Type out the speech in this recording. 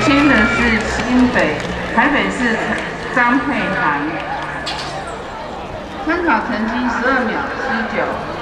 签的是新北，台北市张佩涵，参考成绩12秒79。